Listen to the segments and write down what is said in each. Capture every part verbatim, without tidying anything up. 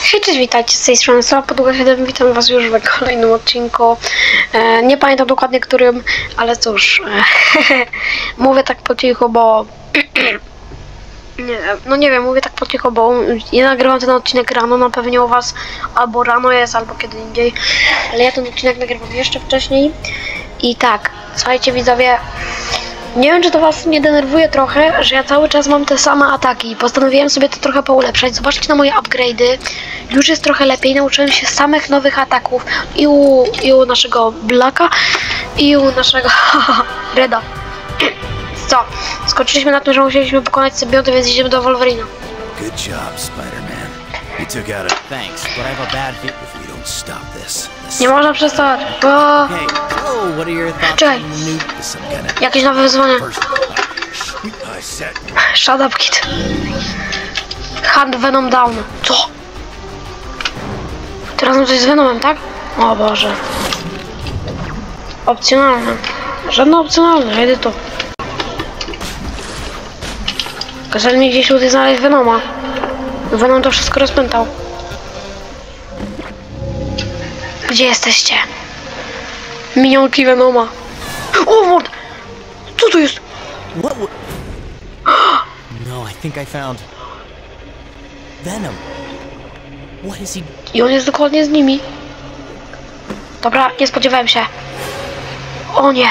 Hej, cześć, witajcie z tej strony Sala Podługa siedem, witam was już w kolejnym odcinku. E, nie pamiętam dokładnie którym, ale cóż, e, mówię tak po cichu, bo nie, no nie wiem, mówię tak po cichu, bo ja nagrywam ten odcinek rano, na pewno u was albo rano jest, albo kiedy indziej, ale ja ten odcinek nagrywam jeszcze wcześniej. I tak, słuchajcie widzowie, nie wiem, czy to was nie denerwuje trochę, że ja cały czas mam te same ataki. Postanowiłem sobie to trochę poulepszać. Zobaczcie na moje upgrade'y. Już jest trochę lepiej. Nauczyłem się samych nowych ataków. I u, i u naszego Blacka, i u naszego Reda. Co? Skończyliśmy na tym, że musieliśmy pokonać symbionty, więc idziemy do Wolverina. Good job, Spider-Man. You took out a thanks, but I have a bad feeling if we don't stop this. Nie można przestać, bo... Hey, so what are your thoughts Czekaj. on the new some kind of Jakieś nowe wyzwanie. I said Shut up, kid. Hand Venom down. Co? Teraz mam coś z Venomem, tak? O Boże. Opcjonalne. Żadne opcjonalne, jedę to. Kazali mi gdzieś tutaj znaleźć Venoma. Venom to wszystko rozpętał. Gdzie jesteście? Minionki Venoma. O, mord! Co tu jest? what? w- No, I think I found Venom. What is he? I on jest dokładnie z nimi. Dobra, nie spodziewałem się. O nie!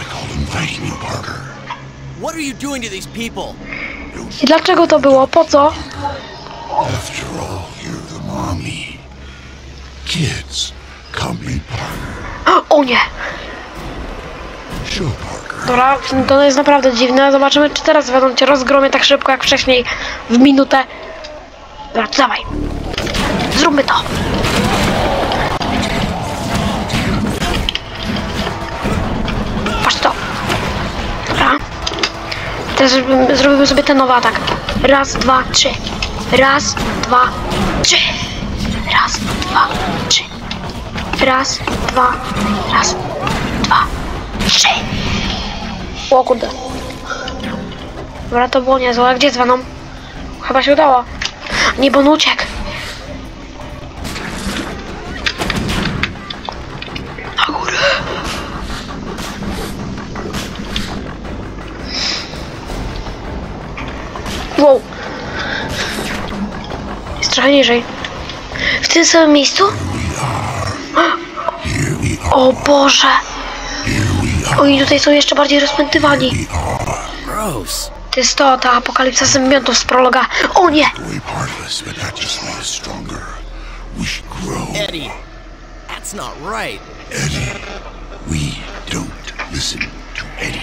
What are you doing to these people? I dlaczego to było? Po co? After all, you're the mommy. Kids, come meet Parker. O nie! Show Parker. Dobra, to jest naprawdę dziwne. Zobaczymy, czy teraz będą cię rozgromię tak szybko jak wcześniej. W minutę. Dobra, to dawaj. Zróbmy to. Patrz to. Dobra. Teraz zrobimy, zrobimy sobie ten nowy atak. Raz, dwa, trzy. Raz, dwa, trzy. Raz, dwa, trzy. Raz, dwa, raz, dwa, trzy. O kurde. Dobra, to było niezłe. Gdzie jest Venom? Chyba się udało. Nie, bo on uciekł. Na górę. Wow. Jest trochę niżej. W tym samym miejscu? O Boże. Oni tutaj są jeszcze bardziej rozpętywani. Gross. To jest to, ta apokalipsa symbiontów z prologa. O nie! We partless, but that just made us stronger. We should grow. Eddie, that's not right. Eddie. We don't listen to Eddie.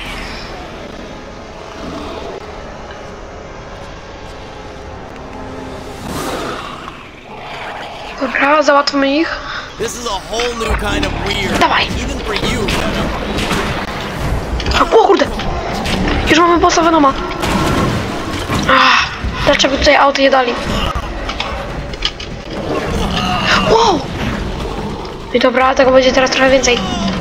Dobra, załatwmy ich. This is a whole new kind of weird. Dawaj. Even for you, Venom. O kurde! Już mamy bossa Venoma. Ach, dlaczego tutaj auty je dali? Wow! I dobra, tego będzie teraz trochę więcej.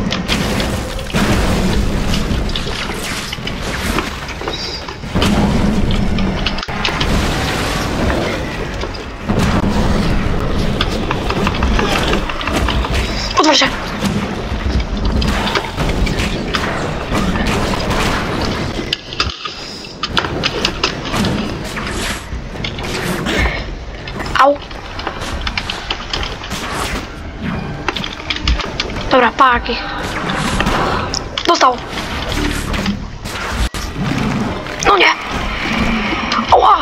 Odwal się! Au! Dobra, paki. Dostał! No nie! Ała!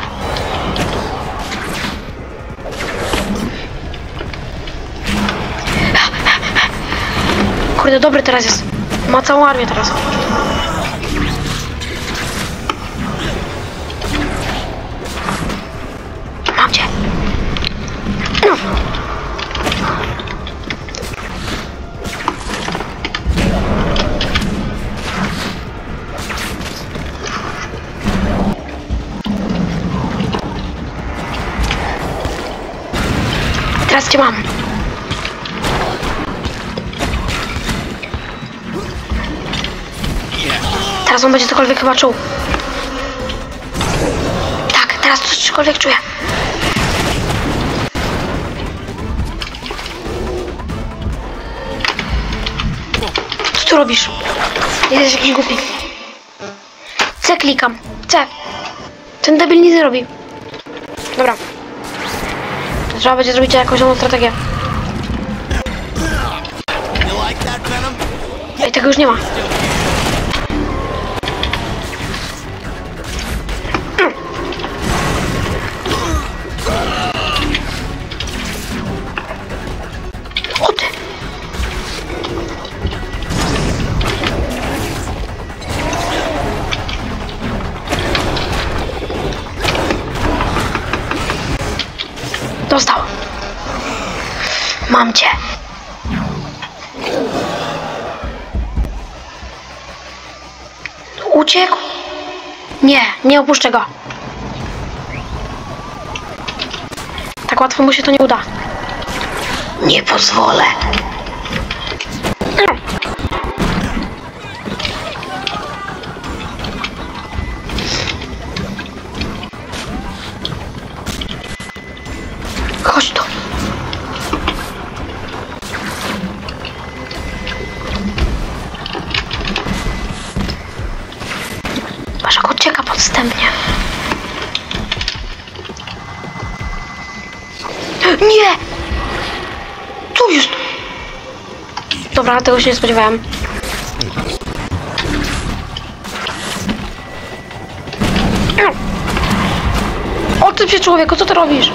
Kurde, dobry teraz jest. Ma całą armię teraz. Mam cię. No. Teraz cię mam. Teraz on będzie cokolwiek chyba czuł. Tak, teraz cokolwiek czuję. tu robisz? Jesteś jakiś głupi. C klikam. C. Ten debil nic nie robi. Dobra. Trzeba będzie zrobić jakąś nową strategię. Ej, tego już nie ma. O ty. Dostał. Mam cię. Uciekł? Nie, nie opuszczę go. Tak łatwo mu się to nie uda. Nie pozwolę. Chodź tu. Patrz, jak ucieka podstępnie. Nie! Co jest? Dobra, tego się nie spodziewałem. O ty się, człowieku, co ty robisz?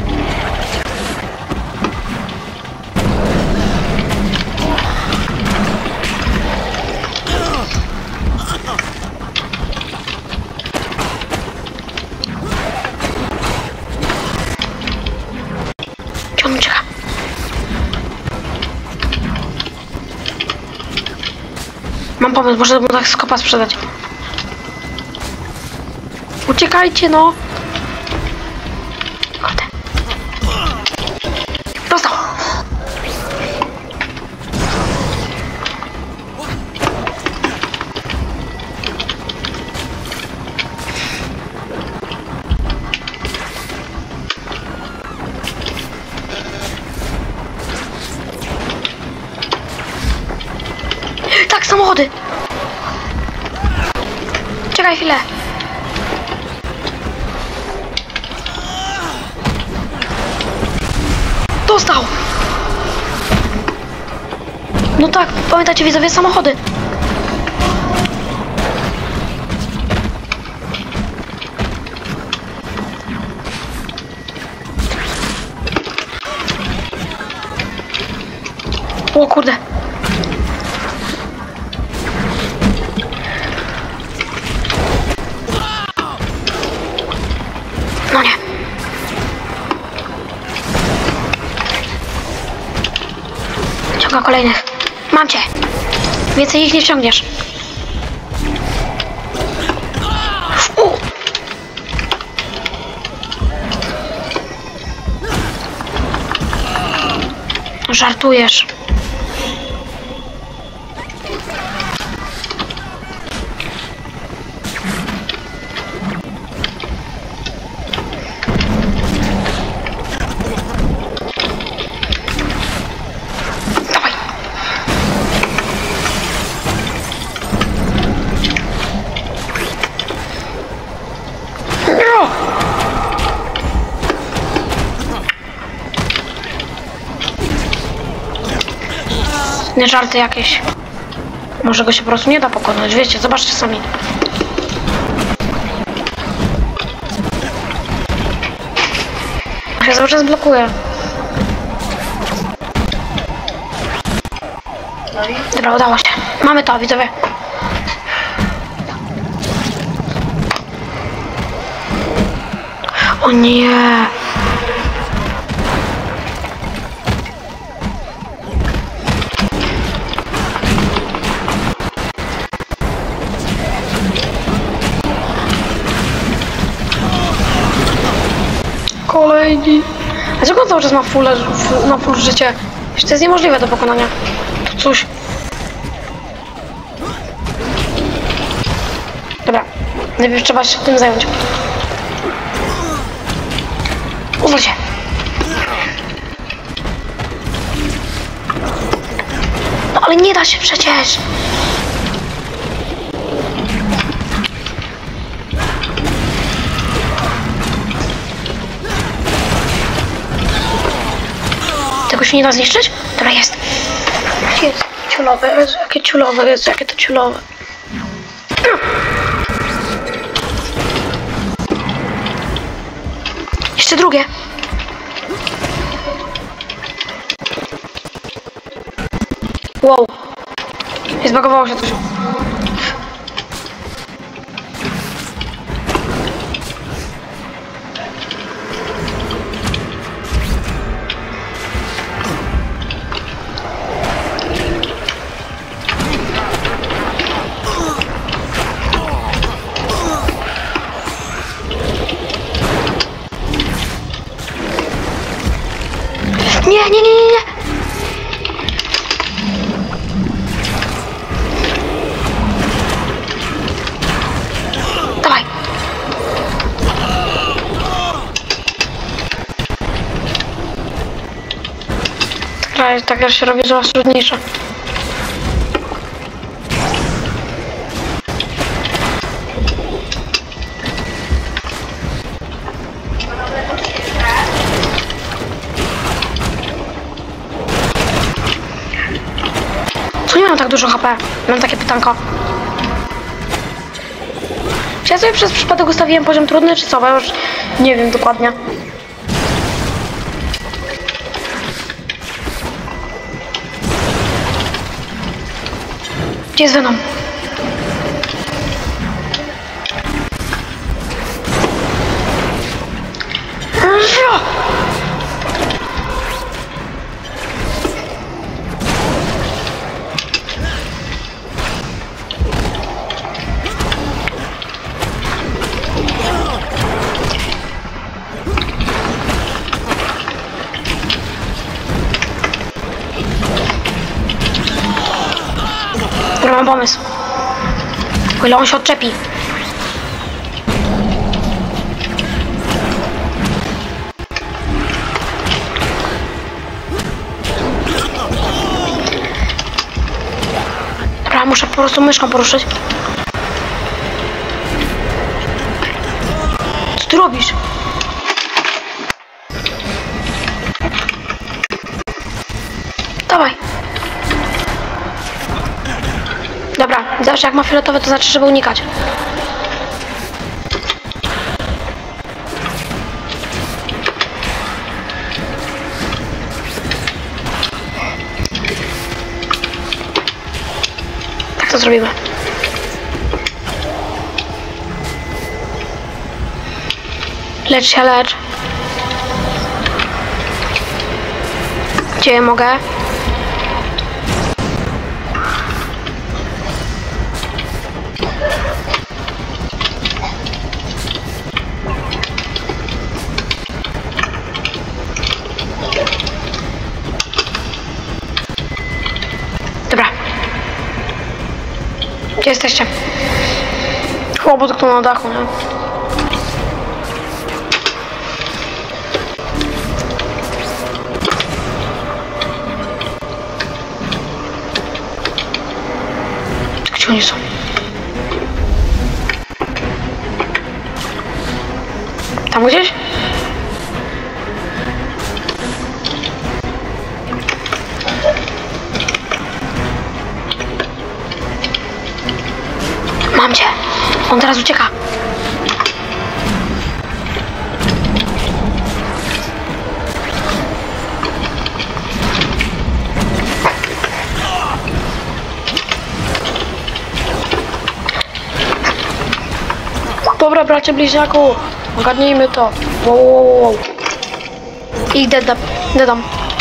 Gdzie on ucieka? Mam pomysł, może mu tak skopa sprzedać. Uciekajcie, no! Kurde. Dostał! Tak, samochody! Czekaj chwilę. Dostał! No tak, pamiętacie widzowie, samochody. O kurde. No nie. Ciąga kolejnych. Mam cię. Więcej ich nie wciągniesz. U. Żartujesz. Nie żarty jakieś. Może go się po prostu nie da pokonać, wiecie, zobaczcie sami. Ja cały czas blokuję. Dobra, udało się. Mamy to, widzowie. O nie. Kolejni. A dlaczego on cały czas ma full, na full życie? To jest niemożliwe do pokonania. To coś. Dobra. Najpierw trzeba się tym zająć. Uwolź się. No ale nie da się przecież. Tego się nie da zniszczyć? Dobra, jest. Jest. Ciulowe, Jezu, jakie ciulowe, Jezu, jakie to ciulowe. Jeszcze drugie. Wow. Zbagowało się coś. Nie, nie, nie, nie, nie. Dawaj. Ta, ta gra się robi coraz trudniejsza. Co nie mam tak dużo H P? Mam takie pytanko. Czy ja sobie przez przypadek ustawiłem poziom trudny, czy co? Bo ja już nie wiem dokładnie. Gdzie jest Venom? Dobra, mam pomysł. O ile on się odczepi. Dobra, muszę po prostu myszką poruszyć. Co ty robisz? Dawaj. Dobra, zawsze jak ma fioletowe, to znaczy, żeby unikać. Tak to zrobimy. Lecz się, lecz. Gdzie ja mogę? Dobra. Gdzie jesteście? Chłopot kto na dachu, nie? Gdzie oni są? Tam gdzieś? Mam cię. On teraz ucieka. Dobra, bracie bliźniaku. Ogarnijmy to. Wow, wow, wow. I dedam. Dedam.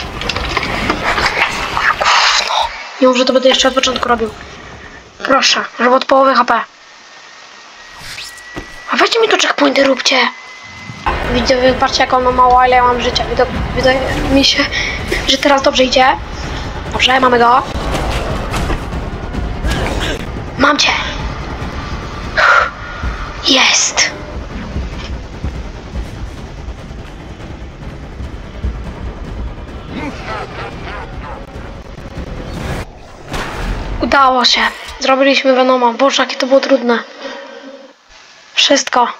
Nie mów, że to będę jeszcze od początku robił. Proszę, żeby od połowy H P. A weźcie mi tu checkpointy, róbcie. Widzę, patrzcie jak on ma mało, a ile ja mam życia. Wydaje, wydaje mi się, że teraz dobrze idzie. Dobrze, mamy go. Mam cię. Jest. Udało się. Zrobiliśmy Venoma. Boże, jakie to było trudne. Wszystko.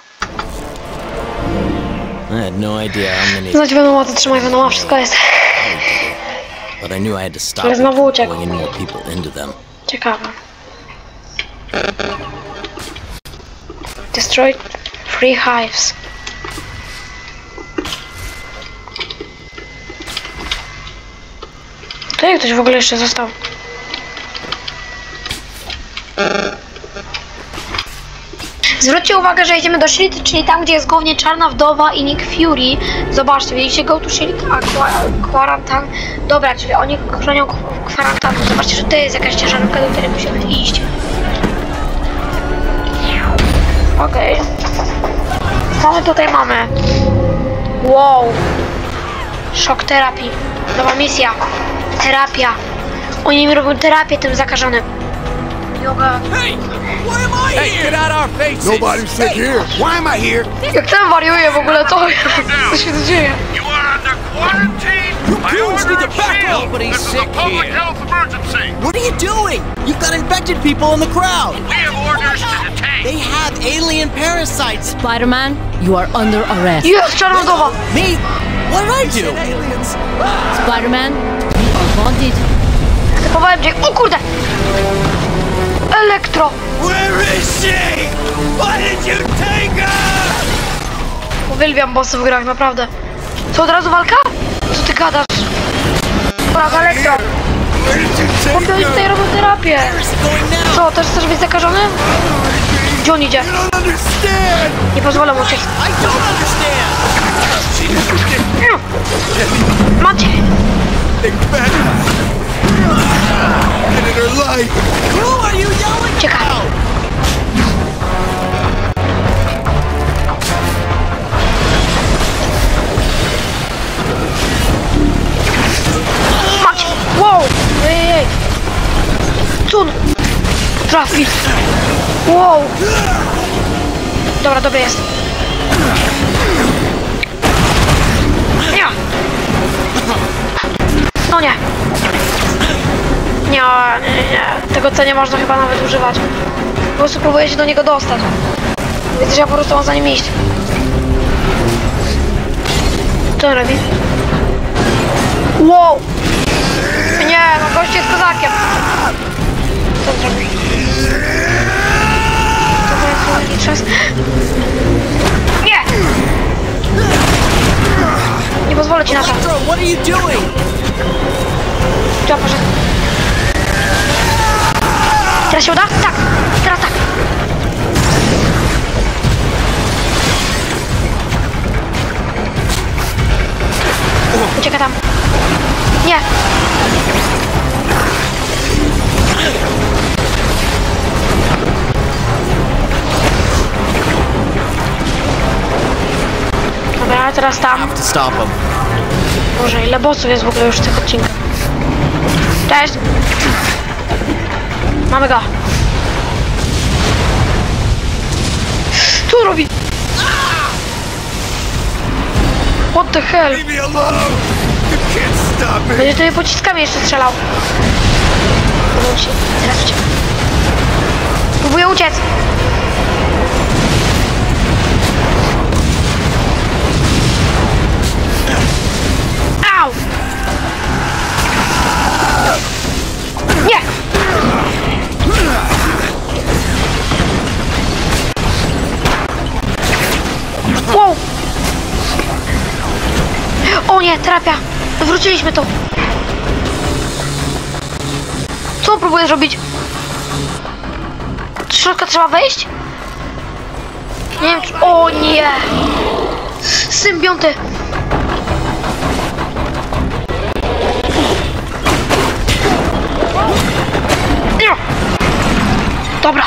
I had no idea how many. Znać Venoma, to trzymaj Venoma, wszystko jest. but I knew I had to stop Ale znowu uciekł. pulling in more people into them. Ciekawe. Destroy three hives. Tutaj ktoś w ogóle jeszcze został. Zwróćcie uwagę, że idziemy do Shield, czyli tam, gdzie jest głównie Czarna Wdowa i Nick Fury. Zobaczcie, widzicie, go to Shield, a kwarantan. Dobra, czyli oni chronią kwarantannę. Zobaczcie, że to jest jakaś ciężarówka, do której musimy iść. Okej. Okay. Co my tutaj mamy? Wow. Szok terapii. Nowa misja. Terapia. Oni mi robią terapię tym zakażonym. Yoga. Hey! Why am I here? Hey, get out our faces! Nobody's sick here. Why am I here? Jak ten wariuje w ogóle, to co się dzieje? You are under quarantine You by goons order need to of back SHIELD. up, but he's This is a sick public here. health emergency. What are you doing? You've got infected people in the crowd. We have orders to detain. They have alien parasites. Spider-Man, you are under arrest. Jest Czarna Wdowa! Me? What did I do? Aliens. Spider-Man, you are wanted. Typowałem Jake. O kurde! Elektro! Where is she? Why did you take her? Uwielbiam bossy w grach, naprawdę. Co, od razu walka? Co ty gadasz? Dobra, elektro! Where did you take Chłopie, oni tutaj her? robią terapię. Where's going now? Co, też chcesz być zakażony? Gdzie on idzie? I don't understand. Nie pozwolę mu uciec. I don't understand. Macie! Infected. Get in her life. Who are you yelling Ciekawe. about? Macie! Wow! Ej, ej! Cun! Trafi! Wow! Dobra, dobry jest. Nie! No nie! Nie, nie, nie. Tego C nie można chyba nawet używać. Po prostu próbuję się do niego dostać. Widzę, że ja po prostu mam za nim iść. Co on robi? Wow! Nie, no gość jest kozakiem. Co on zrobił? To jest czas. Nie! Nie pozwolę ci na to. Electro, what are you doing? Tu ja poszedł. Teraz się uda? Tak! Teraz tak! Ucieka tam. Nie! Dobra, teraz tam. To stop him. Boże, ile bossów jest w ogóle już w tych odcinkach. Cześć! Mamy go! Co on robi? What the hell? Leave me alone. You can't stop me. Będzie tutaj pociskami jeszcze strzelał. Próbuję się. Teraz ucieka. Próbuję uciec! Au! Nie! Wow! O nie, terapia! Wróciliśmy tu! Co on próbuje zrobić? Do środka trzeba wejść? Nie wiem czy... O nie! Symbionty! Nie! Dobra!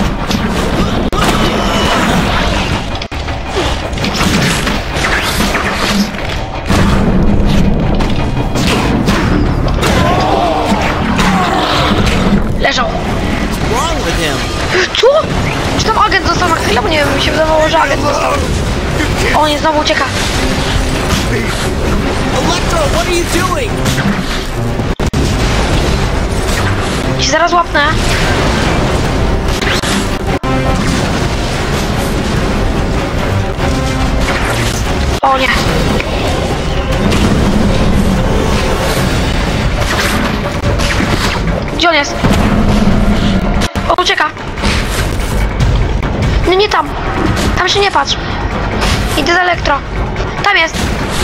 Leżał! Wrong with him? Co? Czy tam agent został na chwilę? Bo nie wiem, mi się wydawało, że agent został. O nie, znowu ucieka. Electro, what are you doing? Ci zaraz łapnę. O nie. on jest? O, ucieka. No nie tam. Tam się nie patrz. Idę z elektro. Tam jest.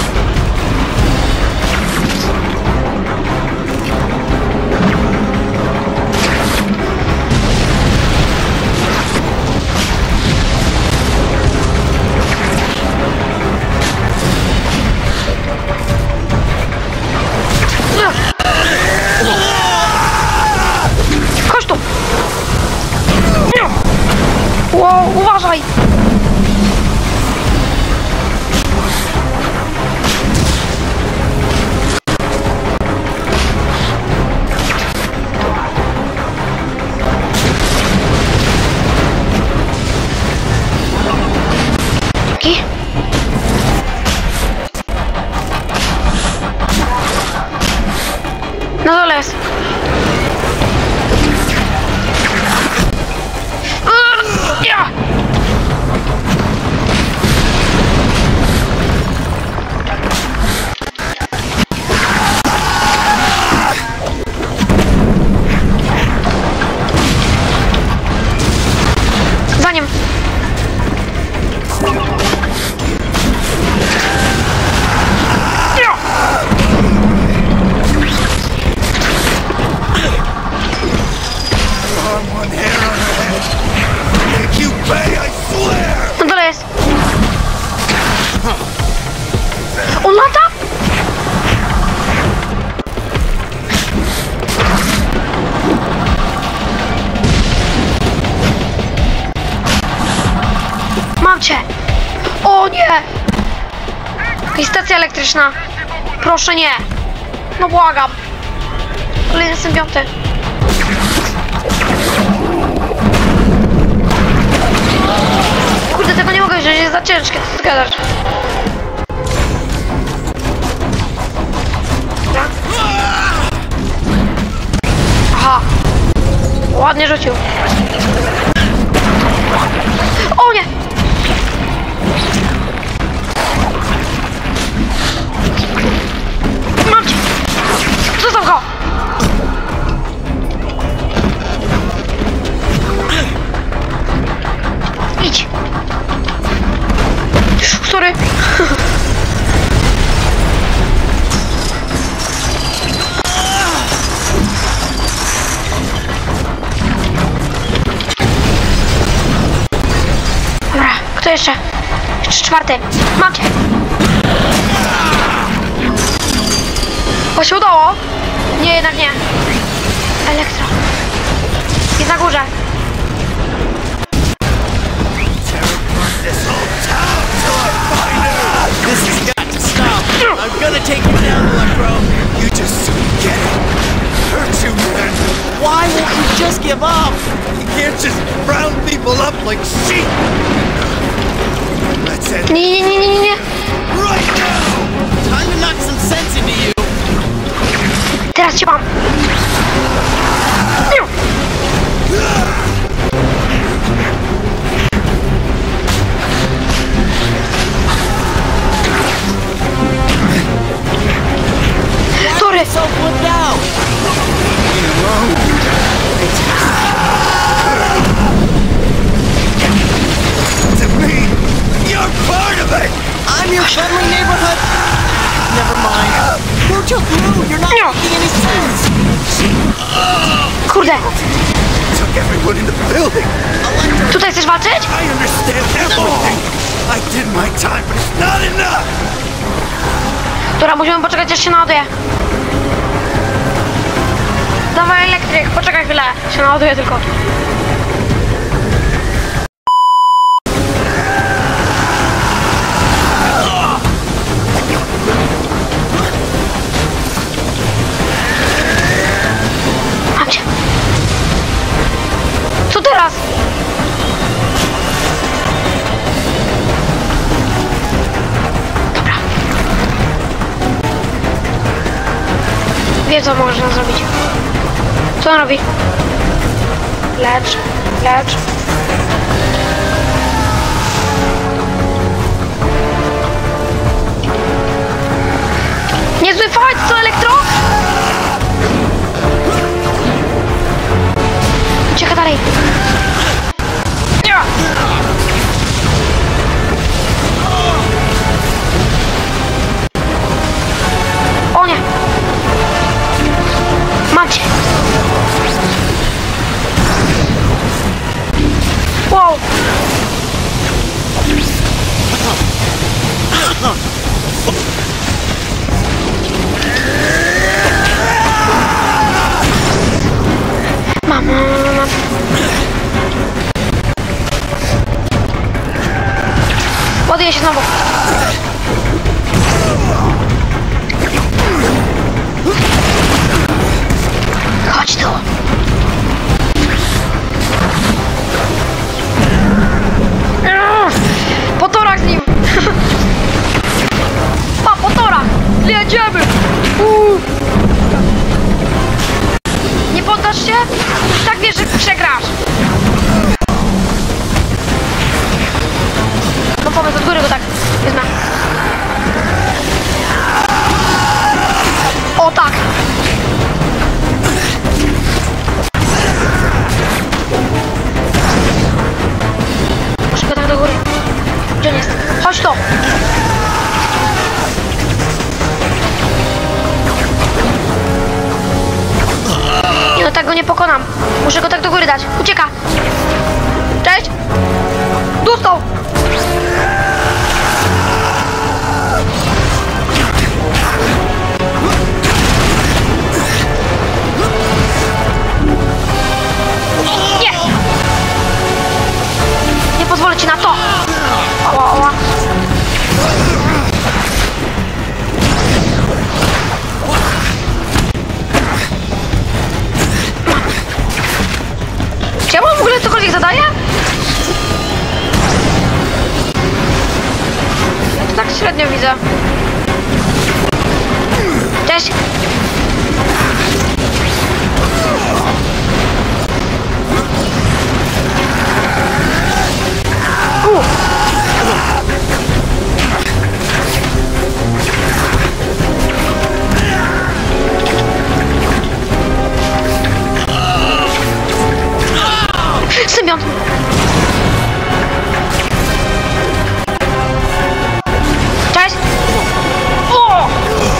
Chodź tu. Wow, uważaj. Dzięki. Na dole jest. Uuu, ja. Za nim. Ja. One hair on her head. Make you pay, I swear! Na dole jest. On lata? Mam cię. O nie. I stacja elektryczna. Proszę nie. No błagam. Kolejny symbionty. Kurde, tego nie mogę wziąć, jest za ciężkie, co ty gadasz? Dobra. Aha. Ładnie rzucił. O nie! Mam cię! Zostaw go! Idź! Sorry! Dobra, kto jeszcze? Jeszcze czwarty. Mam cię! Bo się udało? Nie, jednak nie. Elektro. Jest na górze. This has got to stop! I'm gonna take you down, Electro! You just get it! Hurt you, man! Why won't you just give up? You can't just round people up like sheep! Let's end Nie, nie, nie, nie, nie. right now! Time to knock some sense into you. Teraz cię mam. Sorry. So flipped out. To me, you're part of it! I'm your friendly neighborhood. Never mind. Go to through. You're not No. making any sense. Kurde. Took everyone in the building! Tutaj chcesz walczyć? I understand everything! I did my time, but it's not enough! Dobra, musimy poczekać, aż się naładuje. Dawaj elektryk, poczekaj chwilę. Się naładuje tylko. Mam cię. Co teraz? Dobra. Wie, co można zrobić. Co on robi? Lecz, lecz. Niezły fight, co elektro? Zabiję się znowu. Chodź tu. Po torach z nim. Pa, po torach. Jedziemy. Uuu. Nie poddasz się? Tak wiesz, że przegrasz. No powiedz od góry go tak. Wezmę. O tak. Muszę go tak do góry. Gdzie on jest? Chodź tu. Nie no, tak go nie pokonam. Muszę go tak do góry dać. Ucieka. Cześć. Dostał. Nie. Nie pozwolę ci na to. Oła, oła. Czy ja mam w ogóle cokolwiek zadaję? Ja to tak średnio widzę. Cześć! U. Symbiont! Cześć! O!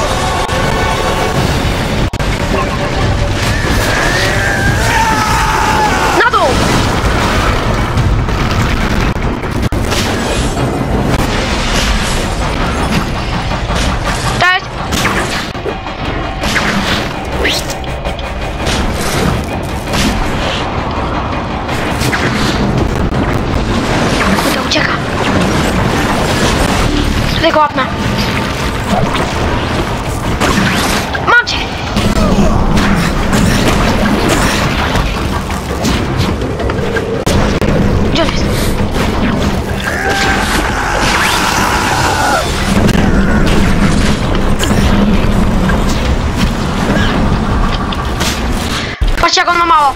Na dół! Cześć! Kurde, ucieka. Tutaj go łapnę. Mam cię! Gdzie on jest? Patrzcie, jak on ma mało.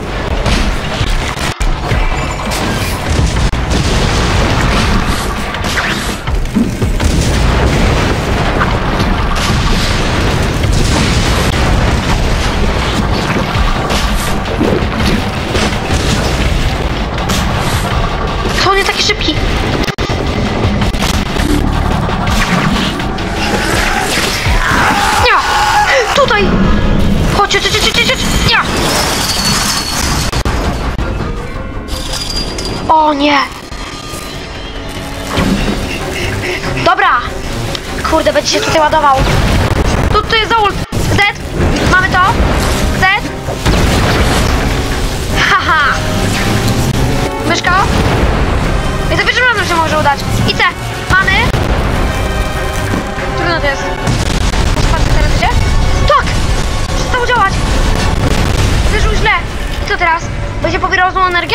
To on jest taki szybki. Nie! Tutaj! Chodź, chodź, chodź, chodź, chodź! Nie! O nie! Dobra! Kurde, będzie się tutaj ładował. Tu, tu jest za ult! Z! Mamy to! Z! Haha! Myszko? I za pierwszym razem się może udać. I C! Mamy! Trudno to jest. Patrzcie teraz, gdzie? Tak! Przestało działać! Zderzył źle. I co teraz? Będzie pobierał złą energię?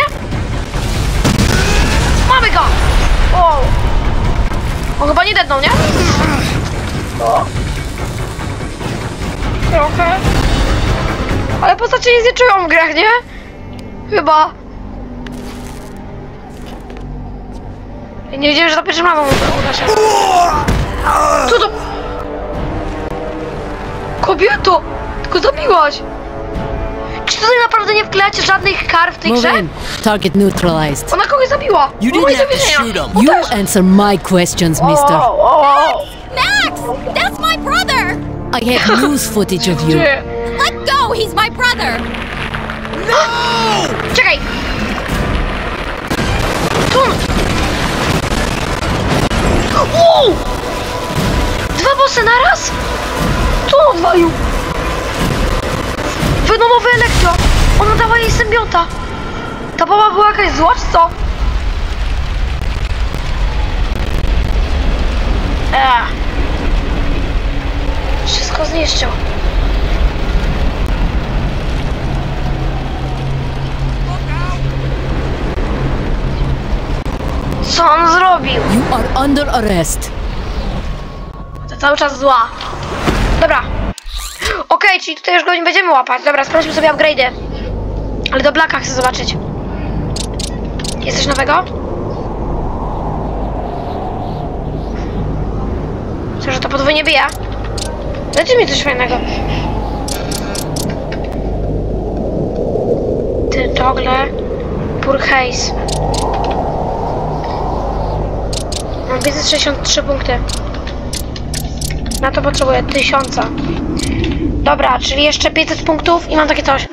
Mamy go! O! On chyba nie dednął, nie? O. Trochę. Ale postacie nic nie czują w grach, nie? Chyba. Ja nie wiedziałem, że za pierwszym razem uda się. Co to? Kobieto! Tylko zabiłaś! Czy tutaj naprawdę nie wklejacie żadnych kar w tej Move grze? in. Target neutralized. Ona kogoś zabiła! You Moje didn't have to zawieszenia. shoot him. No You też. answer my questions, O, mister. o, o. Max! That's my brother! I have news footage of you. Gdzie? Let go! He's my brother! Czekaj! Tu! Uuu! Dwa bossy naraz? Tu odwalił! Venomowy elektro! Ona dała jej symbiota! Ta baba była jakaś zła, czy co? Eee. Wszystko zniszczył. Co on zrobił? You are under arrest. To cały czas zła. Dobra. Okej, okay, czyli tutaj już go nie będziemy łapać. Dobra, sprawdźmy sobie upgrade'y. Ale do Blacka chcę zobaczyć. Jest coś nowego? Co, że to podwójnie bije? Dajcie mi coś fajnego. Ty togle. Pur haze. Mam pięćset sześćdziesiąt trzy punkty. Na to potrzebuję tysiąca. Dobra, czyli jeszcze pięćset punktów i mam takie coś.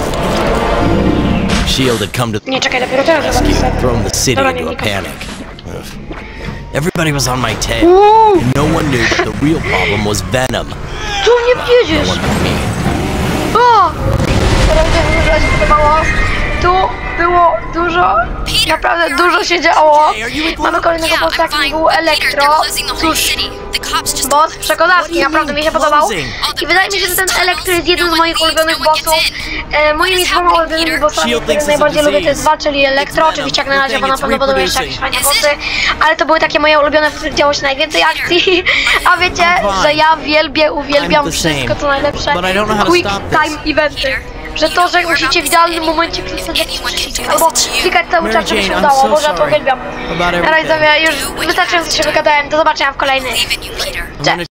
Shield had come to Nie, czekaj, dopiero teraz rescue zobaczę. and thrown the city Dobra, into a nie panic. Ugh. Everybody was on my tail. Uuu, And no one knew that the real problem was Venom. tu nie wiedziesz. No one but me. O! Teraz będziemy wybrać podobało. Tu było dużo, naprawdę dużo się działo. Mamy kolejnego bossa, jakim był Elektro. Cóż, boss przekonawski, naprawdę mi się podobał. I wydaje mi się, że ten Elektro jest jednym z moich ulubionych bossów. E, moimi dwoma ulubionymi bossami, które najbardziej lubię, to jest dwa, czyli Elektro. Oczywiście jak na razie, bo na pewno będą jeszcze jakieś fajne bossy. Ale to były takie moje ulubione, w których działo się najwięcej akcji. A wiecie, że ja wielbię, uwielbiam wszystko co najlepsze. Quick time eventy. Że to, że musicie w idealnym momencie kliknąć jakiś przycisk, albo klikać cały czas, żeby się udało, bo ja to uwielbiam. Na razie już wystarczająco się wygadałem, do zobaczenia w kolejnych. Cześć!